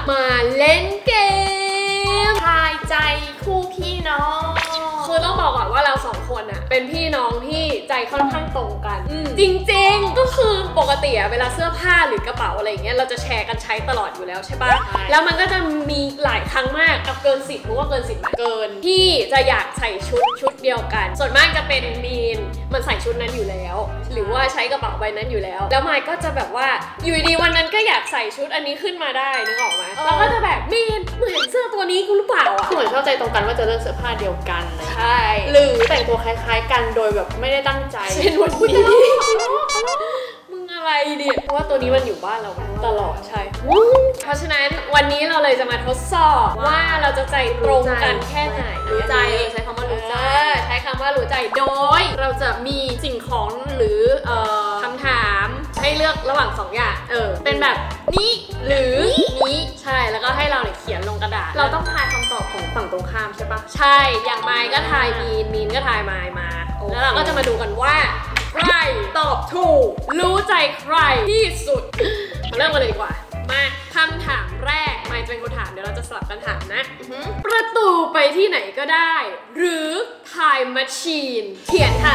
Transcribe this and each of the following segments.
มาเล่นเกมทายใจคู่พี่น้องคือต้องบอกก่อนว่าเราสองคนอะเป็นพี่น้องที่ใจค่อนข้างตรงกันจริงๆก็คือปกติอะเวลาเสื้อผ้าหรือกระเป๋าอะไรเงี้ยเราจะแชร์กันใช้ตลอดอยู่แล้วใช่ปะแล้วมันก็จะมีหลายครั้งมากกับเกิน10รู้ว่าเกิน10ไหมเกินที่จะอยากใส่ชุดเดียวกันส่วนมากจะเป็นมีนมันใส่ชุดนั้นอยู่แล้วหรือว่าใช้กระเป๋าใบนั้นอยู่แล้วแล้วมายก็จะแบบว่าอยู่ดีวันนั้นก็อยากใส่ชุดอันนี้ขึ้นมาได้นึกออกไหมแล้วก็จะแบบมีนมึงเห็นเสื้อตัวนี้กูหรือเปล่าอะเหมือนเข้าใจตรงกันว่าจะเลือกเสื้อผ้าเดียวกันใช่หรือแต่งตัวคล้ายๆกันโดยแบบไม่ได้ตั้งใจเช่นวันนี้มึงอะไรเนี่ยเพราะว่าตัวนี้มันอยู่บ้านเราตลอดใช่เพราะฉะนั้นวันนี้เราเลยจะมาทดสอบว่าเราจะใจตรงกันแค่ไหนรู้ใจใช้คำว่ารู้ใจใช้คำว่ารู้ใจโดยเราจะมีสิ่งของหรือคำถามให้เลือกระหว่าง2อย่างเป็นแบบนี้หรือนี้ใช่แล้วก็ให้เราเนี่ยเขียนลงกระดาษเราต้องทายคำตอบของฝั่งตรงข้ามใช่ปะใช่อย่างไมค์ก็ทายมีนก็ทายไมค์มาแล้วเราก็จะมาดูกันว่าใครตอบถูกรู้ใจใครที่สุดมาเริ่มกันเลยดีกว่ามาคำถามแรกไมค์จะเป็นคนถามเดี๋ยวเราจะสลับกันถามนะประตูไปที่ไหนก็ได้หรือ Time Machine เขียนค่ะ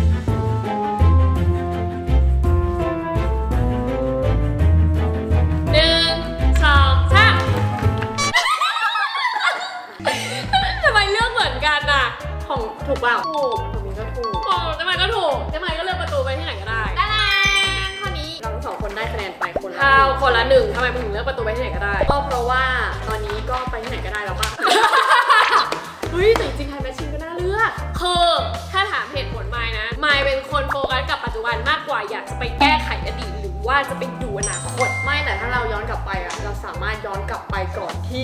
ถูกเปล่าถูกตรงนี้ก็ถูกทำไมก็ถูกทำไมก็เลือกประตูไปที่ไหนก็ได้ได้ข้อนี้เราทั้ง2คนได้คะแนนไปคนละ1ทำไมมึงถึงเลือกประตูไปที่ไหนก็ได้ก็เพราะว่าตอนนี้ก็ไปที่ไหนก็ได้แล้วป่ะเฮ้ยแต่จริงๆไทม์แมชชีนก็น่าเลือกคือถ้าถามเหตุผลไมค์นะไมค์เป็นคนโฟกัสกับปัจจุบันมากกว่าอยากจะไปแก้ไขอดีตหรือว่าจะไปดูอนาคตไม่แต่ถ้าเราย้อนกลับไปอะเราสามารถย้อนกลับไปก่อนที่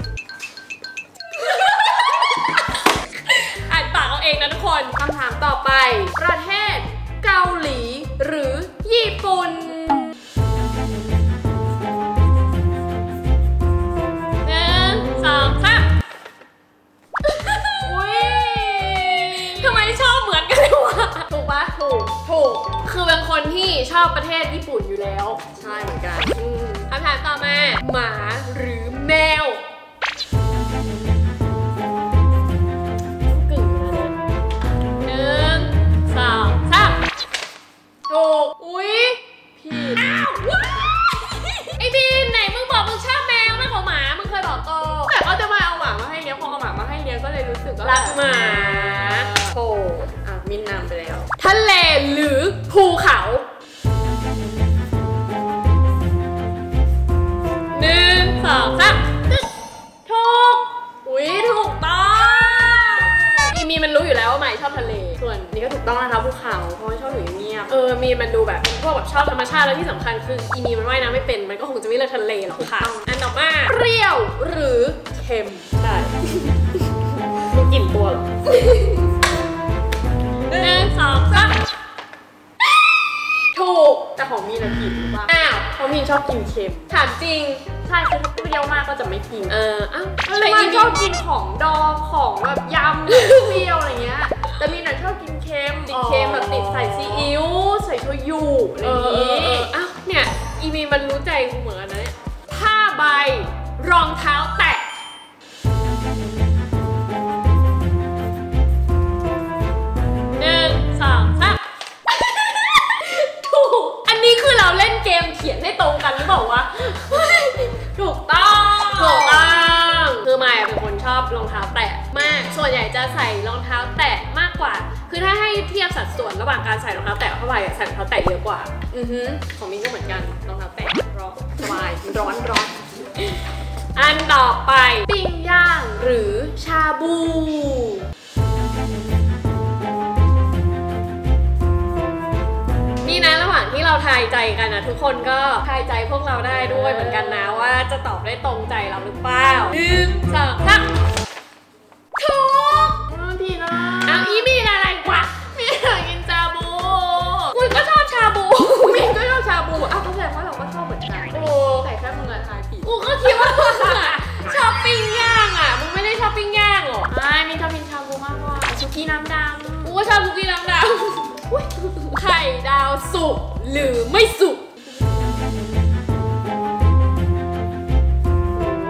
อ่านปากเอาเองนะทุกคนคำถามต่อไปประเทศเกาหลีหรือญี่ปุ่น 1 2 3 อุ้ยทำไมชอบเหมือนกันเลยวะถูกปะถูกคือเป็นคนที่ชอบประเทศญี่ปุ่นอยู่แล้วใช่เหมือนกันคำถามต่อมาหมาหรือแมวถูกอุ๊ยผิดอ้าวไอ้บีนไหนมึงบอกมึงชอบแมวไม่ของหมามึงเคยบอกโตแต่ก็จะมาเอาหมามาให้เลี้ยงพอเอาหมามาให้เลี้ยงก็เลยรู้สึกว่ารักหมาโธ่มินนำไปแล้วทะเลหรือภูเขา1 2 3ถูกอุ๊ยถูกต้องมีมันรู้อยู่แล้วว่าไม่ชอบทะเลส่วนนี้ก็ถูกต้องนะคะภูเขาเพราะว่าชอบอยู่เงียบมีมันดูแบบพวกแบบชอบธรรมชาติแล้วที่สำคัญคืออีมีมันว่ายน้ำไม่เป็นมันก็คงจะไม่เลือกทะเลหรอกค่ะอันต่อมาเปรี้ยวหรือเค็มใช่มีกลิ่นตัวหรอ 1 2 3ถูกแต่ของมีนกลิ่นหรือเปล่าเพราะมีนชอบกินเค็มถามจริงใช่คือถ้าเปรี้ยวมากก็จะไม่กินแต่มีนชอบกินของดองของแบบยำเปรี้ยวอะไรเงี้ยแต่มีนชอบกินเค็มติดเค็มแบบติดใส่ซีอิ๊วใส่โชยุอะไรอย่างงี้เนี่ยอีมีมันรู้ใจกูเหมือนกันนะเนี่ยผ้าใบรองเท้าแตะ1 2 3ถูกอันนี้คือเราเล่นเกมเขียนให้ตรงกันหรือเปล่าวะถูกต้องคือมายเป็นคนชอบรองเท้าแตะมากส่วนใหญ่จะใส่รองเท้าแตะมากกว่าคือถ้าให้เทียบสัดส่วนระหว่างการใส่รองเท้าแตะเข้าไปใส่รองเท้าแตะเยอะกว่าของมิ้นก็เหมือนกันรองเท้าแตะร้อนสบายร้อนอันต่อไปปิ้งย่างหรือชาบูนี่นะระหว่างที่เราทายใจกันนะทุกคนก็ทายใจพวกเราได้ด้วยเหมือนกันนะว่าจะตอบได้ตรงใจเราหรือเปล่า1 2 3ถูกพี่นะอีมีอะไรวะมีอยากกินชาบูคุณก็ชอบชาบูมีก็ชอบชาบูก็แสดงว่าเราก็ชอบเหมือนกันแต่แค่มึงทายผิดกูก็คิดว่าชอบปิ้งย่างมึงไม่ได้ชอบปิ้งย่างหรอมีชอบกินชาบูมากกว่าซุกี้น้ำดำกูก็ชอบซุกี้น้ำดำไข่ดาวสุกหรือไม่สุก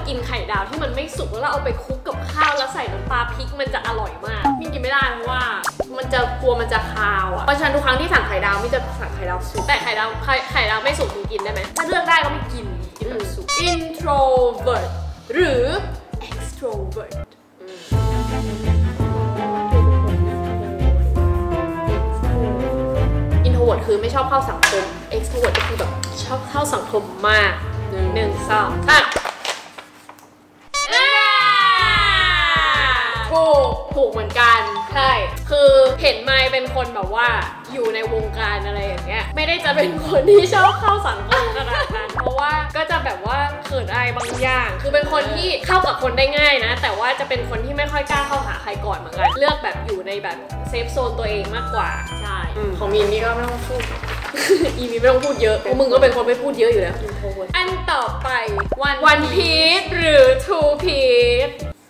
กินไข่ดาวที่มันไม่สุกแล้วเราเอาไปคลุกกับข้าวแล้วใส่น้ำปลาพริกมันจะอร่อยมากมินกินไม่ได้เพราะว่ามันจะกลัวมันจะคาวอ่ะเพราะฉะนั้นทุกครั้งที่สั่งไข่ดาวมินจะสั่งไข่ดาวสุกแต่ไข่ดาวไม่สุกมินกินได้ไหมถ้าเลือกได้ก็ไม่กินแบบสุก introvert หรือ extrovert introvert คือไม่ชอบเข้าสังคม extrovert ก็คือแบบชอบเข้าสังคมมาก1 2 3 ถูกเหมือนกันใช่คือเห็นไมค์เป็นคนแบบว่าอยู่ในวงการอะไรอย่างเงี้ยไม่ได้จะเป็นคนที่ชอบเข้าสังคมขนาดนั้นเพราะว่าก็จะแบบว่าเขินอายบางอย่างคือเป็นคนที่เข้ากับคนได้ง่ายนะแต่ว่าจะเป็นคนที่ไม่ค่อยกล้าเข้าหาใครก่อนเหมือนกันเลือกแบบอยู่ในแบบเซฟโซนตัวเองมากกว่าใช่ของมีนนี่ก็ไม่ต้องพูดอีมีไม่ต้องพูดเยอะเพราะมึงก็เป็นคนไม่พูดเยอะอยู่แล้วอันต่อไป One Piece หรือ Two Piece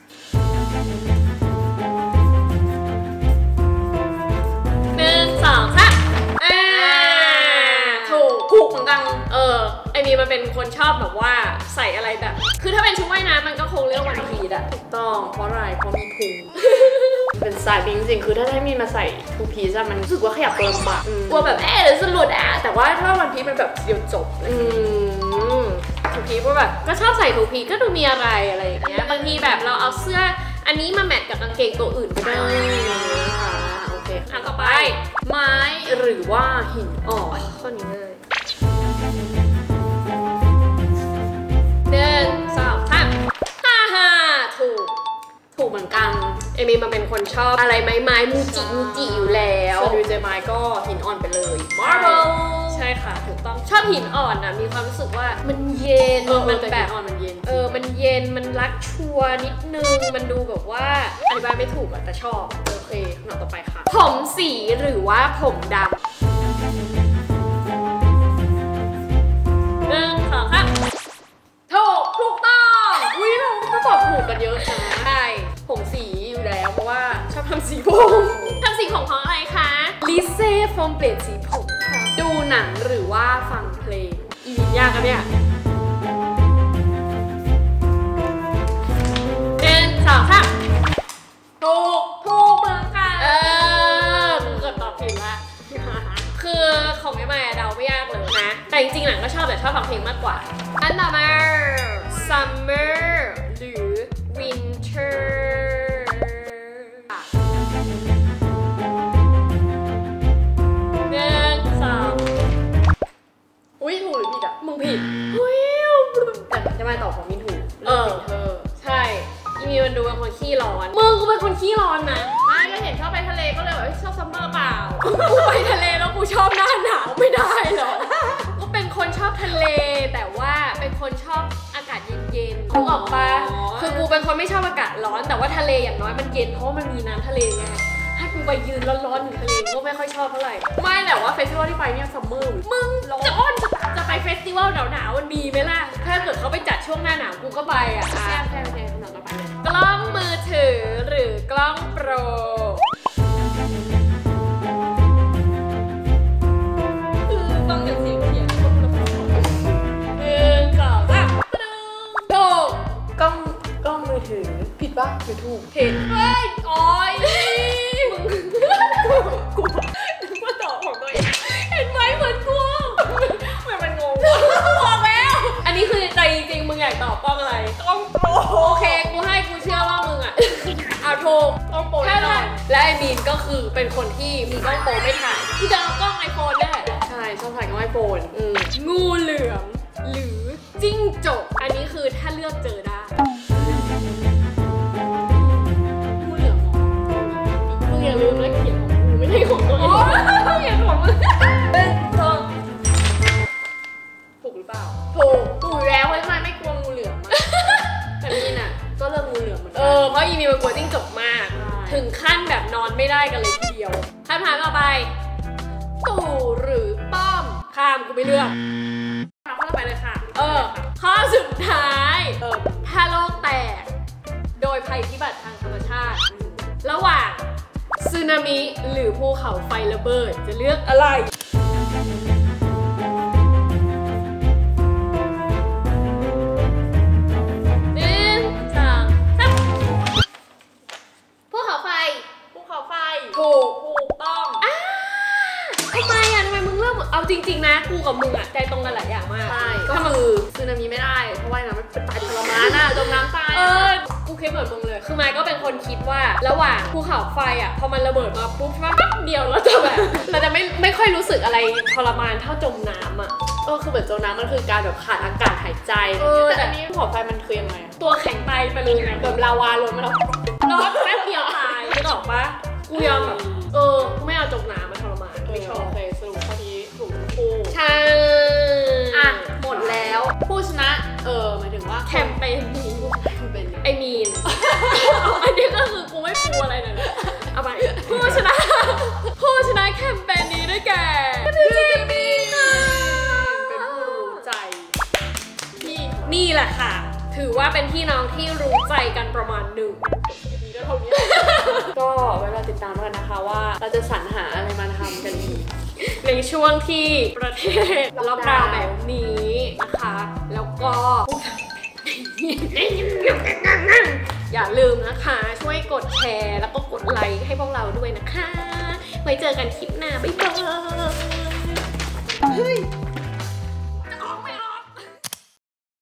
ถูกเหมือนกันไอมีมันเป็นคนชอบแบบว่าใส่อะไรแบบคือถ้าเป็นชุดว่ายน้ำมันก็คงเรียกวันพีชอะถูกต้องเพราะอะไรเพราะมีพุงเป็นสายจริงๆคือถ้าให้มีมาใส่ทูพีซมันรู้สึกว่าขยับตัวลำบากกลัวแบบเดี๋ยวจะหลุดแต่ว่าถ้าวันพีชมันแบบเดี๋ยวจบทูพีซว่าแบบก็ชอบใส่ทูพีซก็ดูมีอะไรอย่างเงี้ยบางทีแบบเราเอาเสื้ออันนี้มาแมทกับกางเกงตัวอื่นก็ได้ค่ะโอเคอันต่อไปไม้หรือว่าหินอ่อนข้อนี้ง่ายถูกเหมือนกันเอมี่มันเป็นคนชอบอะไรไม้มูจิอยู่แล้วส่วนดูเจไม้ก็หินอ่อนไปเลย Marble ใช่ค่ะถูกต้องชอบหินอ่อนนะมีความรู้สึกว่ามันเย็นมันแบบมันเย็นมันเย็นมันรักชัวนิดนึงมันดูแบบว่าอธิบายไม่ถูกแต่ชอบโอเคคำถามต่อไปค่ะผมสีหรือว่าผมดำถูกต้องเราก็ตอบถูกกันเยอะนะใช่ผมสีอยู่แล้วเพราะว่าชอบทำสีผมทำสีผมเพราะอะไรคะลิเซ่โฟมเปลี่ยนสีผมค่ะดูหนังหรือว่าฟังเพลงอีวินยากกันเนี่ย1 2 3 ถูกเหมือนกันเกือบตอบผิดละคือของไอ้ไม้เดาไม่ยากเลยนะแต่จริงๆหนังก็ชอบแต่ชอบฟังเพลงมากกว่าอันต่อมา Summer หรือ Winter ถูกหรือผิดอ่ะมึงผิดแต่จะมาตอบของมินถูกใช่อีมีมันดูเป็นคนขี้ร้อนมึงกูเป็นคนขี้ร้อนนะไม่ก็เห็นชอบไปทะเลก็เลยแบบชอบซัมเมอร์เปล่ากูไปทะเลแล้วกูชอบหน้าหนาวไม่ได้หรอก็เป็นคนชอบทะเลแต่ว่าเป็นคนชอบอากาศเย็นๆนึกออกปะคือกูเป็นคนไม่ชอบอากาศร้อนแต่ว่าทะเลอย่างน้อยมันเย็นเพราะมันมีน้ำทะเลไงให้กูไปยืนร้อนๆอยู่ทะเลก็ไม่ค่อยชอบเท่าไหร่ไม่แต่ว่าเฟสติวัลที่ไปเนี่ยซัมเมอร์มึงจะไปเฟสติวัลหนาวๆมันมีไหมล่ะถ้าเกิดเขาไปจัดช่วงหน้าหนาวกูก็ไปแค่คำถามต่อไปกล้องมือถือหรือกล้องโปรฟังจากเสียงเขียนก็รู้ 1 2 3ถูกกล้องมือถือผิดปะหรือถูกผิดเฮ้ยอ๋อยกูมาตอบของตัวเองเห็นไหมเหมือนกูมันงงบอกแล้วอันนี้คือใจจริงมึงอยากตอบกล้องอะไรกล้องโปรโอเคกูให้กูเชื่อว่ามึงอ่ะถูกกล้องโปรแน่นอนและไอมีนก็คือเป็นคนที่มีกล้องโปรไม่ถ่ายกูจะเอากล้องไอโฟนได้ใช่ชอบถ่ายกล้องไอโฟนงูเหลือมหรือจิ้งจกอันนี้คือถ้าเลือกเจอได้อย่าลืมนะเขียนของกูไม่ใช่ของตัวเองเขียนของมึงถูกหรือเปล่าถูกแล้วเพราะมันไม่กลัวงูเหลือมแต่นี่น่ะก็เลือกงูเหลือมเหมือนกันเพราะอีมีมันกลัวจิ้งจกมากถึงขั้นแบบนอนไม่ได้กันเลยทีเดียวคำถามต่อไปตู่หรือป้อมข้ามกูไม่เลือกข้อต่อไปเลยค่ะข้อสุดท้ายถ้าโลกแตกโดยภัยพิบัติทางธรรมชาติระหว่างสึนามิหรือภูเขาไฟระเบิดจะเลือกอะไร1 2 3 นามิไม่ได้เพราะว่ายน้ำมันตายทรมานจมน้ำตายกูคิดเหมือนมึงเลยคือไมค์ก็เป็นคนคิดว่าระหว่างภูเขาไฟอ่ะพอมันระเบิดมาปุ๊บแป๊บเดียวเราจะแบบเราจะไม่ค่อยรู้สึกอะไรทรมานเท่าจมน้ำอ่ะคือเหมือนจมน้ำมันคือการแบบขาดอากาศหายใจแต่อันนี้ภูเขาไฟมันคือยังไงตัวแข็งตายไปเลยนะแบบลาวาล้นมาแล้วร้อนแป๊บเดียวตายไม่ตอบปะกูยอมแบบไม่เอาจมน้ำมาทรมานไม่ชอบเลยสรุปข้อนี้ถูกทั้งคู่ใช่หมดแล้วผู้ชนะหมายถึงว่าแคมเปญนี้ไอมีนอันนี้ก็คือกูไม่ปูอะไรเลยเอาไปผู้ชนะแคมเปญนี้ได้แก่พี่มีนเป็นผู้รู้ใจนี่แหละค่ะถือว่าเป็นพี่น้องที่รู้ใจกันประมาณหนึ่งก็ไว้เราติดตามกันนะคะว่าเราจะสรรหาอะไรมาทำกันอีกในช่วงที่ประเทศล็อกดาวน์แบบนี้นะคะแล้วก็อย่าลืมนะคะช่วยกดแชร์แล้วก็กดไลค์ให้พวกเราด้วยนะคะไว้เจอกันคลิปหน้าบ๊ายบาย